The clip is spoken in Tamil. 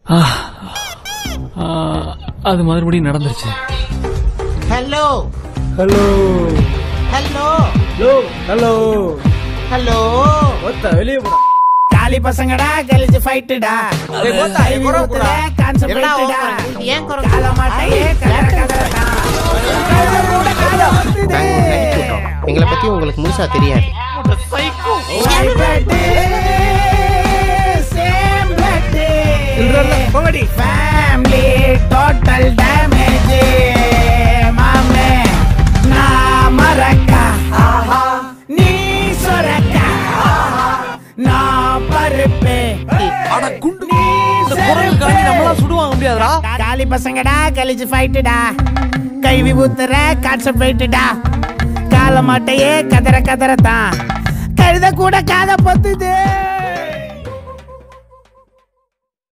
அது மறுபடியும் நடந்துருச்சு. Hello hello hello hello hello hello ஒத்த வெளியே போடா. காலி பசங்கடா கலிஜ் ஃபைட்டுடா. எங்களை பத்தி உங்களுக்கு முழுசா தெரியாது. ஃபேமிலி டோட்டல் டேமேஜ் மாமே நான் மறக்கா நீ சொரக்கா நான் பருப்பே சுடுவாங்க முடியாதுடா. காலி பசங்கடா கலிஜ் ஃபைட்டுடா. கை விபூத்துற கான்செப்ட் ஃபைட்டுடா. கால மாட்டையே கதற கதறத்தான் கழுத கூட காதை பொத்துது.